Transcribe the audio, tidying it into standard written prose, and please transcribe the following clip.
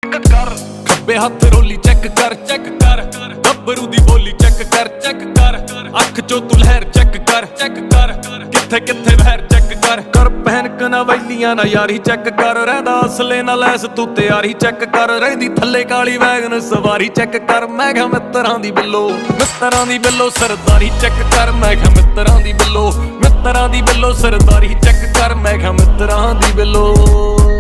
कर खब्बे हथ रोली चेक कर गब्बरू दी बोली चेक कर अख चो तू लहर चेक कर किथे किथे बहर चेक कर पहन कनावैलियां ना यारी चेक कर रहिंदा असले ना लैस तू तैयारी चेक कर रहिंदी थल्ले काली वैगन सवारी चेक कर मैं क्या मित्तरां दी बिल्लो सरदारी चेक कर मैं क्या मित्तरां दी बिल्लो सरदारी चेक कर मैं क्या मित्तरां दी बिल्लो।